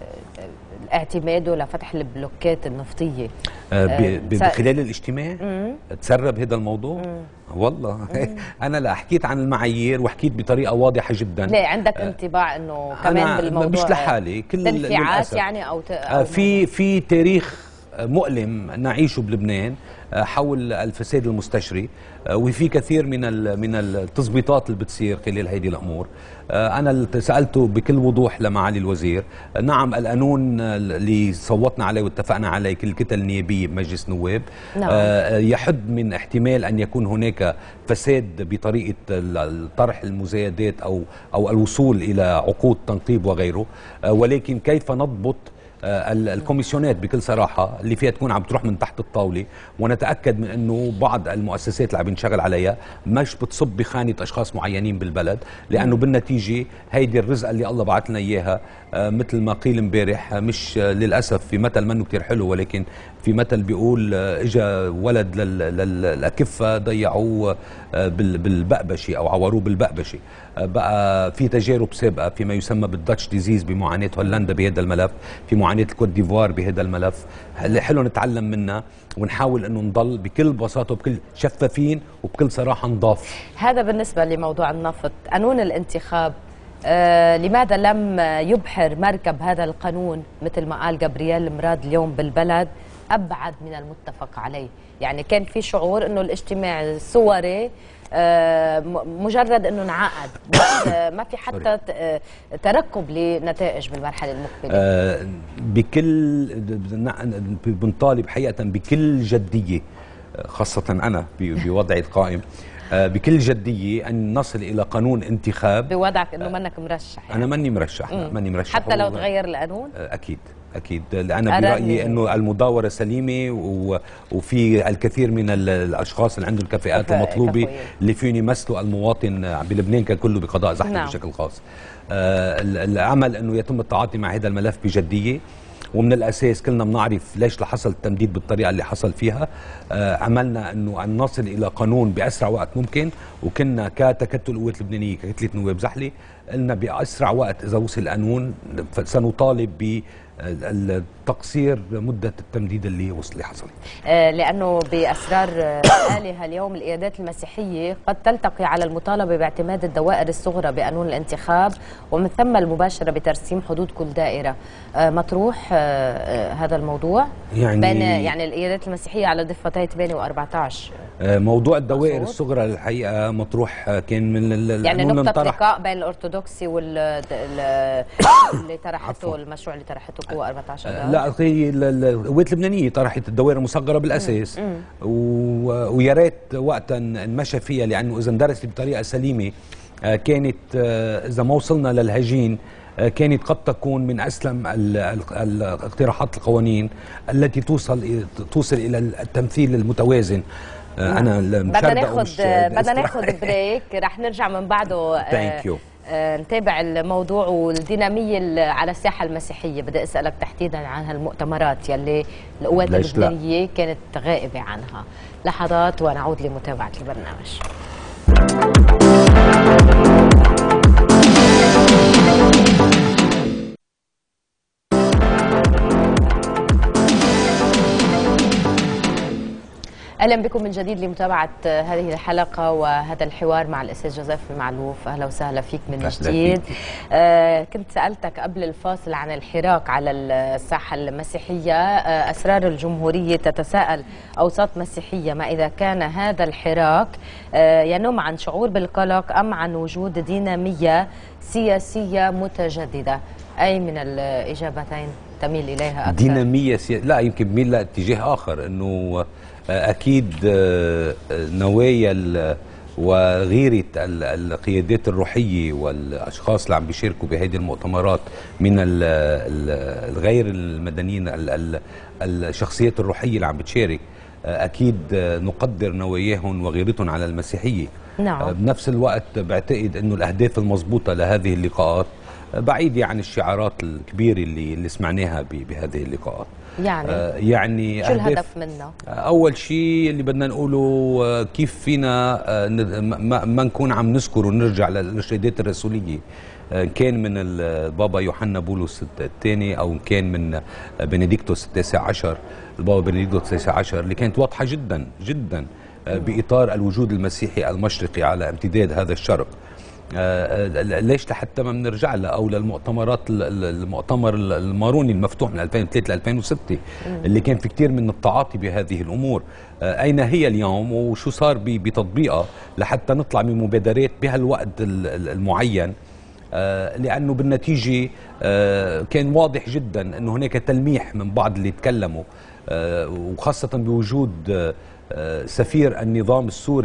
اعتماده لفتح البلوكات النفطيه أه خلال الاجتماع. تسرب هذا الموضوع. مم. والله مم. انا لا حكيت عن المعايير وحكيت بطريقه واضحه جدا. ليه عندك انطباع انه كمان بالموضوع مش لحالي كل تنفيعات يعني او, أو في في تاريخ مؤلم نعيشه بلبنان حول الفساد المستشري، وفي كثير من من التظبيطات اللي بتصير خلال هذه الامور. انا سالته بكل وضوح لمعالي الوزير، نعم القانون اللي صوتنا عليه واتفقنا عليه كل الكتل النيابيه بمجلس النواب نعم. يحد من احتمال ان يكون هناك فساد بطريقه طرح المزايدات او او الوصول الى عقود تنقيب وغيره، ولكن كيف نضبط الكوميسيونات بكل صراحه اللي فيها تكون عم تروح من تحت الطاوله، ونتاكد من انه بعض المؤسسات اللي عم بنشغل عليها مش بتصب بخانه اشخاص معينين بالبلد، لانه بالنتيجه هيدي الرزقه اللي الله بعث لنا اياها. مثل ما قيل امبارح، مش للاسف في مثل منه كثير حلو، ولكن في مثل بيقول اجى ولد للاكفه ضيعوه بالبقبشه او عوروه بالبقبشه. بقى في تجارب سابقه فيما يسمى بالداتش ديزيز بمعاناه هولندا بهذا الملف، في معاناه الكوت ديفوار بهذا الملف. حلو نتعلم منها ونحاول انه نضل بكل بساطه وبكل شفافين وبكل صراحه نضاف. هذا بالنسبه لموضوع النفط. قانون الانتخاب، آه لماذا لم يبحر مركب هذا القانون مثل ما قال جابرييل مراد اليوم بالبلد أبعد من المتفق عليه؟ يعني كان في شعور أنه الاجتماع الصوري آه مجرد أنه انعقد، بس آه ما في حتى ترقب لنتائج بالمرحلة المقبلة. آه بكل بنطالب حقيقة بكل جدية، خاصة أنا بوضعي القائم، بكل جدية أن نصل إلى قانون انتخاب. بوضعك أنه منك مرشح يعني. أنا ماني مرشح، لا ماني مرشح حتى لو تغير القانون؟ أكيد أكيد، أنا برأيي أنه المداورة سليمة، وفي الكثير من الأشخاص اللي عندهم الكفاءات المطلوبة اللي فيهم يمثلوا المواطن بلبنان ككله بقضاء زحمة نعم. بشكل خاص. العمل أنه يتم التعاطي مع هذا الملف بجدية، ومن الاساس كلنا بنعرف ليش لحصل التمديد بالطريقه اللي حصل فيها. آه عملنا انه ان نصل الى قانون باسرع وقت ممكن، وكنا كتكتل القوات اللبنانيه ككتله نواب زحله قلنا باسرع وقت اذا وصل القانون سنطالب ب تقصير مدة التمديد اللي وصل اللي حصل. آه لأنه بأسرار آلهة اليوم القيادات المسيحية قد تلتقي على المطالبة باعتماد الدوائر الصغرى بقانون الانتخاب، ومن ثم المباشرة بترسيم حدود كل دائرة. آه مطروح آه هذا الموضوع يعني بين يعني القيادات المسيحية على ضفتي ثمانية وأربعة عشر. آه موضوع الدوائر مصور. الصغرى الحقيقة مطروح كان من يعني نقطة لقاء بين الأرثوذكسي واللي طرحته المشروع اللي طرحته قوة أربعة عشر دولار. لا، هي القوات اللبنانيه طرحت الدوائر المصغره بالاساس، ويا ريت وقتا انمشى فيها، لانه اذا اندرست بطريقه سليمه كانت اذا ما وصلنا للهجين كانت قد تكون من اسلم الاقتراحات القوانين التي توصل توصل الى التمثيل المتوازن. انا بدنا ناخذ بدنا ناخذ بريك، رح نرجع من بعده. ثانك يو. آه نتابع الموضوع والدينامية على الساحة المسيحية. بدي أسألك تحديدا عن هالمؤتمرات يلي القوات اللبنانية كانت غائبة عنها. لحظات ونعود لمتابعة البرنامج. اهلا بكم من جديد لمتابعه هذه الحلقه وهذا الحوار مع الاستاذ جوزيف المعلوف. اهلا وسهلا فيك من جديد. آه كنت سالتك قبل الفاصل عن الحراك على الساحه المسيحيه. آه اسرار الجمهوريه تتساءل اوساط مسيحيه ما اذا كان هذا الحراك آه ينم عن شعور بالقلق ام عن وجود ديناميه سياسيه متجدده. اي من الاجابتين تميل اليها اكثر؟ ديناميه سي... لا، يمكن بميل لاتجاه اخر، انه أكيد نوايا وغيرة القيادات الروحية والأشخاص اللي عم بيشاركوا بهذه المؤتمرات من الغير المدنيين، الشخصيات الروحية اللي عم بتشارك، أكيد نقدر نواياهم وغيرتهم على المسيحية. نعم. بنفس الوقت بعتقد أنه الأهداف المضبوطة لهذه اللقاءات بعيدة عن الشعارات الكبيرة اللي, اللي سمعناها بهذه اللقاءات. يعني آه يعني شو الهدف منه؟ اول شيء اللي بدنا نقوله آه كيف فينا آه ما, ما نكون عم نذكر ونرجع للارشادات الرسوليه، آه كان من البابا يوحنا بولس الثاني او كان من بنديكتوس التاسع عشر، البابا بنديكتوس التاسع عشر، اللي كانت واضحه جدا جدا آه باطار الوجود المسيحي المشرقي على امتداد هذا الشرق. آه ليش لحتى ما بنرجع لها او للمؤتمرات، المؤتمر الماروني المفتوح من ألفين وثلاثة ل ألفين وستة اللي كان في كثير من التعاطي بهذه الامور. آه اين هي اليوم وشو صار بتطبيقها لحتى نطلع من مبادرات بهالوقت المعين؟ آه لانه بالنتيجه آه كان واضح جدا انه هناك تلميح من بعض اللي تكلموا، آه وخاصه بوجود آه سفير النظام السوري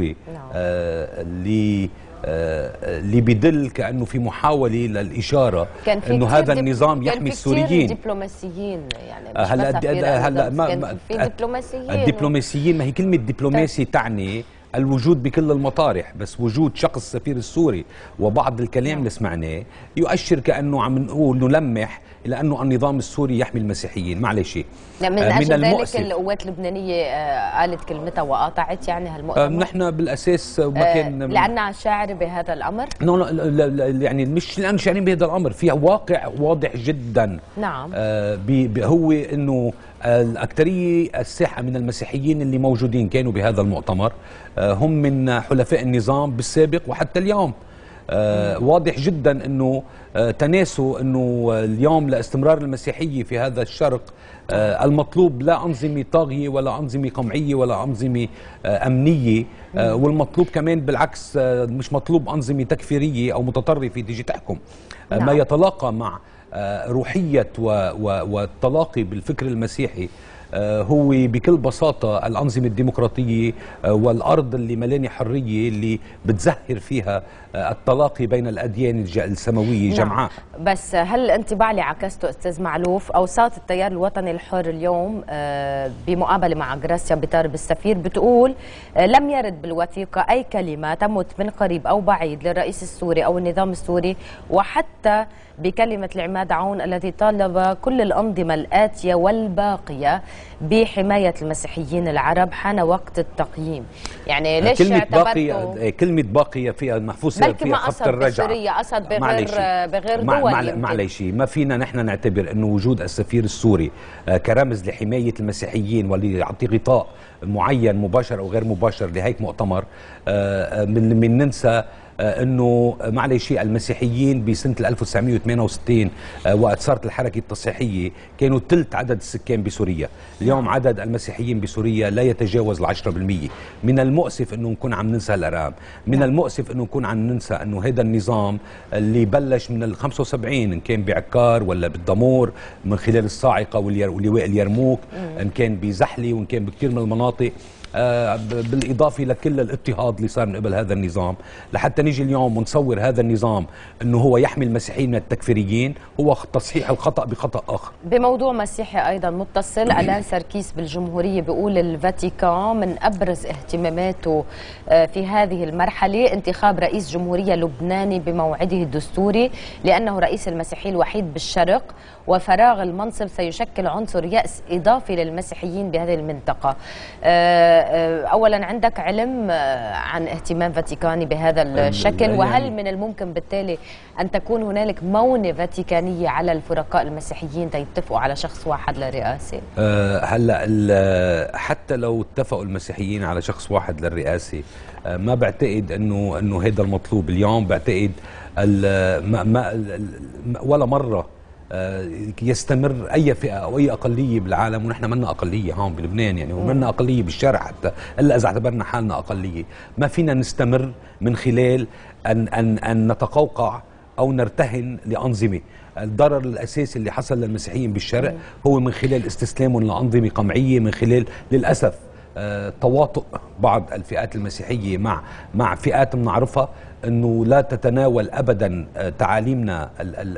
اللي اللي بيدل كأنه في محاولة للإشارة أنه هذا النظام يحمي السوريين. كان في كثير دبلوماسيين يعني مش هلا بس هلا ما كان في دبلوماسيين الدبلوماسيين ما هي كلمة دبلوماسي تعني الوجود بكل المطارح، بس وجود شخص السفير السوري وبعض الكلام اللي سمعناه يؤشر كأنه عم نقول نلمح إلى أنه النظام السوري يحمي المسيحيين. معلش من أجل ذلك القوات اللبنانية قالت كلمتها وقاطعت يعني هالمؤتمر. نحن بالأساس ما كان لأنها شاعرة بهذا الأمر؟ لا لا يعني مش لأن شاعرين بهذا الأمر، فيها واقع واضح جدا. نعم. آه هو أنه الأكثرية الساحة من المسيحيين اللي موجودين كانوا بهذا المؤتمر آه هم من حلفاء النظام بالسابق وحتى اليوم. آه واضح جدا أنه آه تناسوا أنه اليوم لاستمرار المسيحية في هذا الشرق آه المطلوب لا أنظمة طاغية ولا أنظمة قمعية ولا أنظمة آه أمنية، آه والمطلوب كمان بالعكس آه مش مطلوب أنظمة تكفيرية أو متطرفة تيجي تحكم. آه ما يتلاقى مع آه روحية والتلاقي بالفكر المسيحي آه هو بكل بساطة الأنظمة الديمقراطية آه والأرض اللي ملانة حرية اللي بتزهر فيها آه التلاقي بين الأديان السماوية جمعاء. نعم. بس هل انطباع اللي عكسته أستاذ معلوف أوساط التيار الوطني الحر اليوم آه بمقابلة مع غراسيا بطارب السفير بتقول آه لم يرد بالوثيقة أي كلمة تمت من قريب أو بعيد للرئيس السوري أو النظام السوري، وحتى بكلمة العماد عون الذي طالب كل الأنظمة الآتية والباقية بحماية المسيحيين العرب حان وقت التقييم. يعني ليش كلمة باقية كلمة باقية فيها محفوظة فيها خط الرجعة، بسوريا قصد بغير بغير دول. معلش ما فينا نحن نعتبر انه وجود السفير السوري كرمز لحماية المسيحيين واللي يعطي غطاء معين مباشر او غير مباشر لهيك مؤتمر من من ننسى انه معلش المسيحيين بسنه ألف وتسعمئة وثمانية وستين وقت صارت الحركه التصحيحيه كانوا ثلث عدد السكان بسوريا، اليوم عدد المسيحيين بسوريا لا يتجاوز العشرة بالمئة. من المؤسف انه نكون عم ننسى الارقام، من المؤسف انه نكون عم ننسى انه هذا النظام اللي بلش من ال خمسة وسبعين ان كان بعكار ولا بالدمور من خلال الصاعقه ولواء اليرموك، ان كان بزحلي وان كان بكثير من المناطق، آه بالإضافة لكل الاضطهاد اللي صار من قبل هذا النظام، لحتى نيجي اليوم ونصور هذا النظام أنه هو يحمي المسيحيين من التكفيريين هو تصحيح الخطأ بخطأ آخر. بموضوع مسيحي أيضا متصل، ألان سركيس بالجمهورية بيقول الفاتيكان من أبرز اهتماماته في هذه المرحلة انتخاب رئيس جمهورية لبناني بموعده الدستوري، لأنه رئيس المسيحي الوحيد بالشرق، وفراغ المنصب سيشكل عنصر يأس إضافي للمسيحيين بهذه المنطقة. أولا عندك علم عن اهتمام فاتيكاني بهذا الشكل، وهل من الممكن بالتالي أن تكون هنالك مونة فاتيكانية على الفرقاء المسيحيين يتفقوا على شخص واحد للرئاسة؟ أه هلا حتى لو اتفقوا المسيحيين على شخص واحد للرئاسة أه ما بعتقد انه انه هذا المطلوب اليوم. بعتقد ما ما ولا مرة يستمر أي فئة أو أي أقلية بالعالم، ونحن منا أقلية هون بلبنان يعني، ومنا أقلية بالشارع حتى، إلا إذا اعتبرنا حالنا أقلية. ما فينا نستمر من خلال أن أن أن نتقوقع أو نرتهن لأنظمة. الضرر الأساسي اللي حصل للمسيحيين بالشرق هو من خلال استسلامهم لأنظمة قمعية، من خلال للأسف تواطؤ بعض الفئات المسيحية مع مع فئات بنعرفها انه لا تتناول ابدا تعاليمنا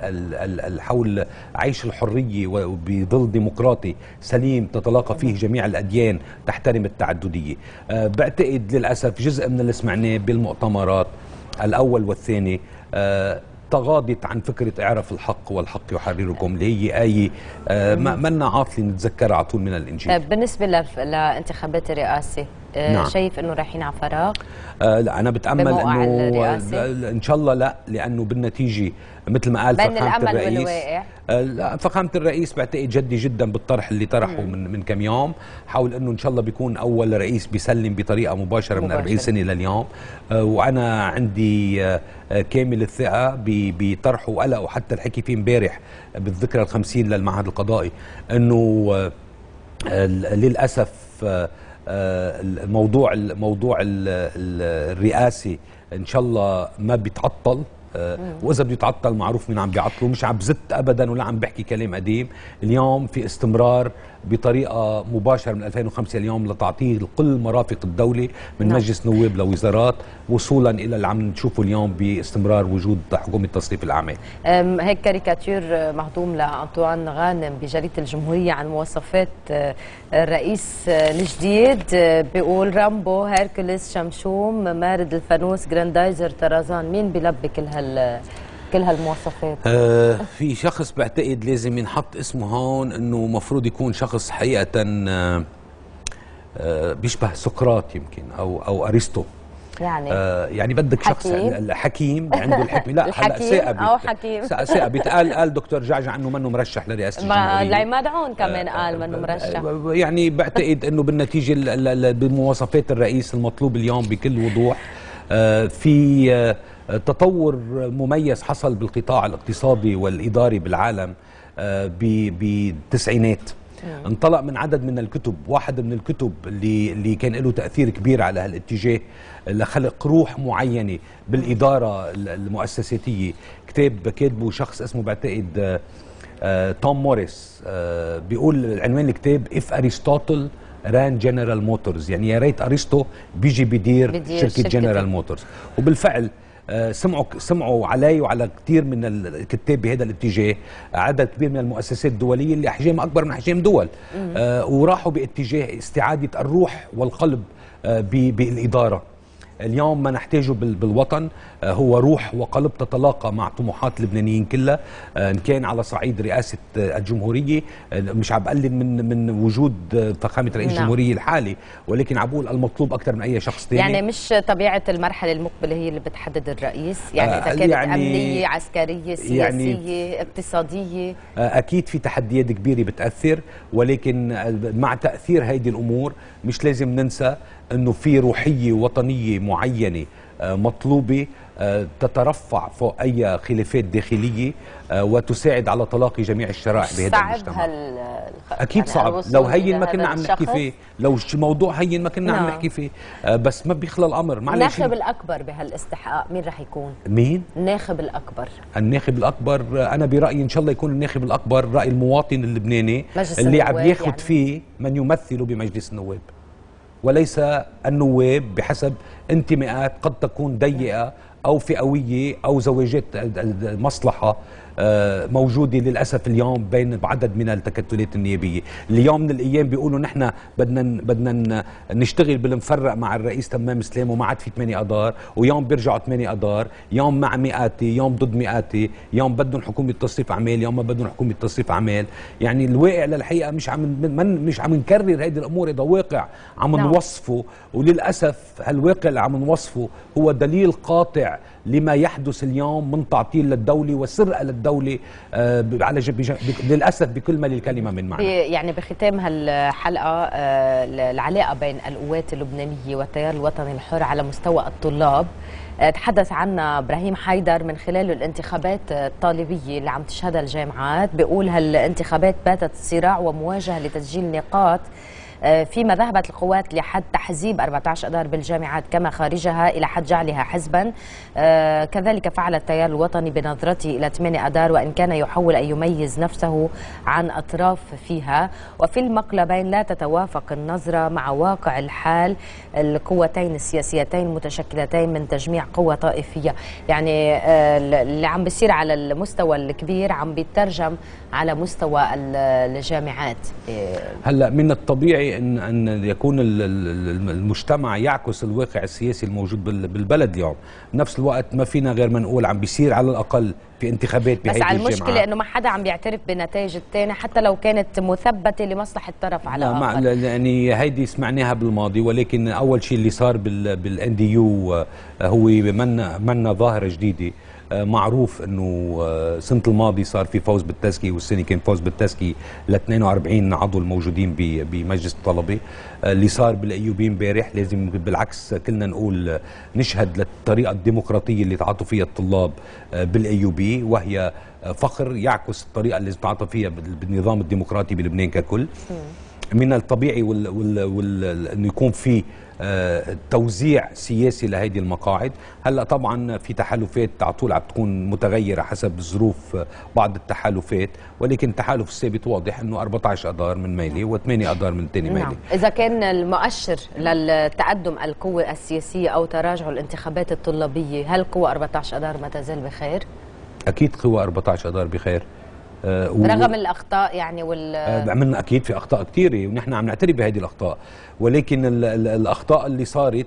حول عيش الحريه وبظل ديمقراطي سليم تتلاقى فيه جميع الاديان تحترم التعدديه. بعتقد للاسف جزء من اللي سمعناه بالمؤتمرات الاول والثاني تغاضت عن فكرة اعرف الحق والحق يحرركم اللي هي آية آه ما لنا عاطلة نتذكرها على طول من الإنجيل. بالنسبة لانتخابات الرئاسة آه نعم. شايف انه رايحين على فراغ؟ آه لا انا بتامل انه ان شاء الله لا، لانه بالنتيجه مثل ما قال فخامه الرئيس آه لا فخامه الرئيس بعتقد جدي جدا بالطرح اللي طرحه مم. من من كم يوم، حاول انه ان شاء الله بيكون اول رئيس بيسلم بطريقه مباشره, مباشرة. من أربعين سنه لليوم، آه وانا عندي آه كامل الثقه بطرحه وقلقه، وحتى الحكي فيه امبارح بالذكرى الخمسين للمعهد القضائي انه آه آه للاسف آه الموضوع الموضوع الرئاسي ان شاء الله ما بيتعطل، واذا بده يتعطل معروف مين عم بيعطله، مش عم بزت ابدا ولا عم بحكي كلام قديم. اليوم في استمرار بطريقه مباشره من ألفين وخمسة اليوم لتعطيل كل مرافق الدوله من نعم. مجلس نواب لوزارات، وصولا الى اللي عم نشوفه اليوم باستمرار وجود حكومه تصريف الاعمال. هيك كاريكاتير مهضوم لأنطوان غانم بجريدة الجمهورية عن مواصفات الرئيس الجديد، بيقول رامبو، هيركوليس، شمشوم، مارد الفانوس، جراندايزر، طرزان. مين بيلبي كل هال كل هالمواصفات؟ آه في شخص بعتقد لازم ينحط اسمه هون، انه مفروض يكون شخص حقيقة آه آه بيشبه سقراط يمكن او او ارسطو. يعني آه يعني بدك شخص حكيم, حكيم عنده الحكمه. لا الحكيم او حكيم ثاقب. قال قال دكتور جعجع انه منه مرشح لرئاسه الجمهوريه. العماد عون كمان قال منه مرشح. يعني بعتقد انه بالنتيجه بمواصفات الرئيس المطلوب اليوم بكل وضوح آه في آه تطور مميز حصل بالقطاع الاقتصادي والاداري بالعالم آه بالتسعينات. انطلق من عدد من الكتب، واحد من الكتب اللي اللي كان له تأثير كبير على هالاتجاه لخلق روح معينة بالإدارة المؤسساتية، كتاب كاتبه شخص اسمه بعتقد آه آه توم موريس. آه بيقول عنوان الكتاب If Aristotle ran General Motors، يعني يا ريت أرسطو بيجي بدير, بدير شركة جنرال موتورز. وبالفعل سمعوا سمعوا علي وعلى كثير من الكتاب بهذا الاتجاه، عدد كبير من المؤسسات الدوليه اللي احجامها اكبر من احجام دول، آه وراحوا باتجاه استعاده الروح والقلب آه بالاداره. اليوم ما نحتاجه بالوطن هو روح وقلب تتلاقى مع طموحات اللبنانيين كلها، ان كان على صعيد رئاسه الجمهوريه. مش عم بقلل من من وجود فخامه رئيس الجمهوريه الحالي، ولكن عم بقول المطلوب اكثر من اي شخص ثاني. يعني مش طبيعه المرحله المقبله هي اللي بتحدد الرئيس، يعني اذا كانت يعني امنيه، عسكريه، سياسيه، يعني اقتصاديه. اكيد في تحديات كبيره بتاثر، ولكن مع تاثير هيدي الامور مش لازم ننسى انه في روحيه وطنيه معينه مطلوبه تترفع فوق اي خلافات داخليه وتساعد على تلاقي جميع الشرائح بهذا المجتمع. اكيد يعني صعب، لو هين ما كنا عم نحكي فيه، لو موضوع هين ما كنا عم نحكي فيه، بس ما بيخلى الامر. معلش، الناخب الاكبر بهالاستحقاق مين رح يكون؟ مين؟ الناخب الاكبر. الناخب الاكبر انا برايي ان شاء الله يكون الناخب الاكبر راي المواطن اللبناني اللي عم ياخذ يعني فيه من يمثله بمجلس النواب، وليس النواب بحسب انتماءات قد تكون ضيقه او فئويه او زواجات مصلحه موجوده للاسف اليوم بين عدد من التكتلات النيابيه. اليوم من الايام بيقولوا نحن بدنا بدنا نشتغل بالمفرق مع الرئيس تمام سلام وما عاد في ثمانية اذار، ويوم بيرجعوا ثمانية اذار، يوم مع مئاتي، يوم ضد مئاتي، يوم بدهم حكومه تصريف اعمال، يوم ما بدهم حكومه تصريف اعمال. يعني الواقع للحقيقه مش عم من مش عم نكرر هيدي الامور، هذا واقع عم نوصفه، وللاسف هالواقع اللي عم نوصفه هو دليل قاطع لما يحدث اليوم من تعطيل للدولة وسرقة للدولة آه على جب للأسف بكل ما للكلمة من معنى. يعني بختام هالحلقة آه العلاقة بين القوات اللبنانية والتيار الوطني الحر على مستوى الطلاب آه تحدث عنها إبراهيم حيدر من خلال الانتخابات الطالبية اللي عم تشهدها الجامعات. بيقول هالانتخابات باتت صراع ومواجهة لتسجيل نقاط فيما ذهبت القوات لحد تحزيب أربعة عشر أذار بالجامعات كما خارجها إلى حد جعلها حزبا. آه كذلك فعل التيار الوطني بنظرته إلى ثمانية أذار، وإن كان يحاول أن يميز نفسه عن أطراف فيها. وفي المقلبين لا تتوافق النظرة مع واقع الحال القوتين السياسيتين المتشكلتين من تجميع قوة طائفية. يعني آه اللي عم بيصير على المستوى الكبير عم بيترجم على مستوى الجامعات. هلا من الطبيعي ان ان يكون المجتمع يعكس الواقع السياسي الموجود بالبلد اليوم. بنفس الوقت ما فينا غير ما نقول عم بيصير على الاقل في انتخابات بهيدي الجامعات. بس على المشكله انه ما حدا عم بيعترف بنتائج الثاني حتى لو كانت مثبته لمصلحه طرف على الاقل. يعني هيدي سمعناها بالماضي، ولكن اول شيء اللي صار بالان دي يو هو منا منا ظاهره جديده. معروف انه سنه الماضي صار في فوز بالتزكيه، والسنه كان فوز بالتزكيه ل اثنين وأربعين عضو الموجودين بمجلس الطلبه. اللي صار بالايوبي امبارح لازم بالعكس كلنا نقول نشهد للطريقه الديمقراطيه اللي تعاطوا فيها الطلاب بالايوبي، وهي فخر يعكس الطريقه اللي تعاطى فيها بالنظام الديمقراطي بلبنان ككل. من الطبيعي وال وال وال انه يكون في توزيع سياسي لهذه المقاعد. هلا طبعا في تحالفات على طول عم تكون متغيره حسب ظروف بعض التحالفات، ولكن التحالف الثابت واضح انه أربعة عشر اذار من ميلي وثمانية اذار من ثاني ميلي. نعم. اذا كان المؤشر للتقدم القوه السياسيه او تراجع الانتخابات الطلابيه، هل قوه أربعة عشر اذار ما تزال بخير؟ اكيد قوه أربعة عشر اذار بخير، آه رغم الاخطاء يعني وال آه عملنا اكيد في اخطاء كثيره ونحن عم نعترف بهذه الاخطاء، ولكن ال ال الاخطاء اللي صارت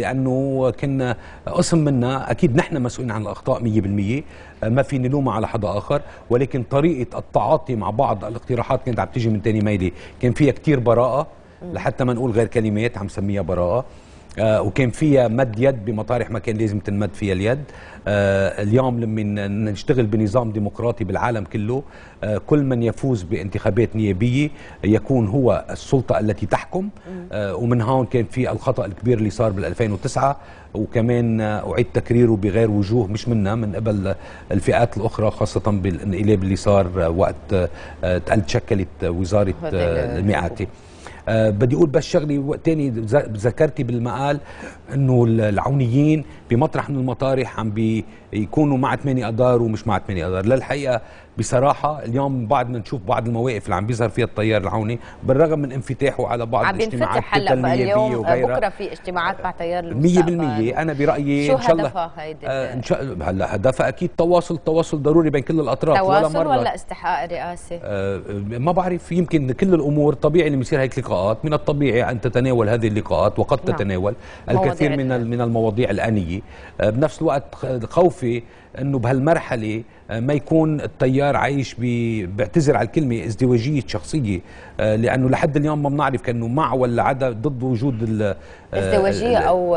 لانه كنا قسم منها اكيد نحن مسؤولين عن الاخطاء مية بالمية، آه ما في نلومها على حدا اخر، ولكن طريقه التعاطي مع بعض الاقتراحات كانت عم تيجي من ثاني ميلي كان فيها كثير براءه، لحتى ما نقول غير كلمات عم سميها براءه. آه وكان فيها مد يد بمطارح ما كان لازم تنمد فيها اليد. آه اليوم لما نشتغل بنظام ديمقراطي بالعالم كله، آه كل من يفوز بانتخابات نيابية يكون هو السلطة التي تحكم. آه ومن هون كان في الخطأ الكبير اللي صار بال ألفين وتسعة، وكمان آه أعيد تكريره بغير وجوه مش منا من قبل الفئات الأخرى، خاصة بالانقلاب اللي صار آه وقت آه تشكلت وزارة آه المئاتي. أه بدي اقول بس شغله ثاني ذكرتي بالمقال انه العونيين بمطرح من المطارح عم بيكونوا مع ثمانية اذار ومش مع ثمانية اذار. للحقيقه بصراحه اليوم بعد ما نشوف بعض المواقف اللي عم بيظهر فيها التيار العوني بالرغم من انفتاحه على بعض الاجتماعات النيابيه وغيرها، بكره في اجتماعات مع تيار المستقبل مية بالمية. انا برايي شو ان شاء الله هدفها هيدي؟ آه ان شاء الله هلا هدفها اكيد تواصل تواصل ضروري بين كل الاطراف. تواصل ولا, ولا استحقاق رئاسي؟ آه ما بعرف، يمكن كل الامور طبيعي لما يصير هيك لقاءات من الطبيعي ان تتناول هذه اللقاءات وقد نعم. تتناول الكثير من من المواضيع الآنية. آه بنفس الوقت خوفي انه بهالمرحله ما يكون التيار عايش بعتذر على الكلمه ازدواجيه شخصيه، لانه لحد اليوم ما بنعرف كانه مع ولا عدا ضد وجود ازدواجيه او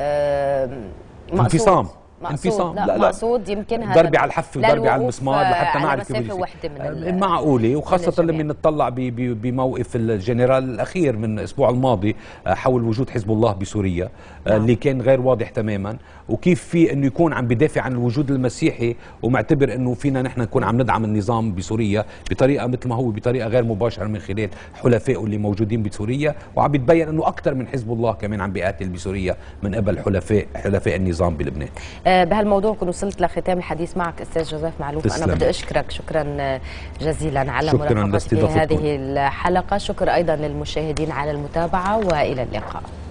انفصام انفصام. لا, لا مقصود يمكن هذا ضربي على الحف وضربي على المسمار لحتى نعرف معقوله، وخاصه لما نطلع بموقف الجنرال الاخير من الاسبوع الماضي حول وجود حزب الله بسوريا نعم. اللي كان غير واضح تماما، وكيف في انه يكون عم بدافع عن الوجود المسيحي ومعتبر انه فينا نحن نكون عم ندعم النظام بسوريا بطريقه مثل ما هو بطريقه غير مباشره من خلال حلفائه اللي موجودين بسوريا، وعم بيتبين انه اكثر من حزب الله كمان عم بيقاتل بسوريا من قبل حلفاء حلفاء النظام بلبنان. بهالموضوع كنت وصلت لختام الحديث معك استاذ جوزيف معلوف. انا بدي اشكرك شكرا جزيلا على مرافقتك في هذه الحلقه. شكر ايضا للمشاهدين على المتابعه والى اللقاء.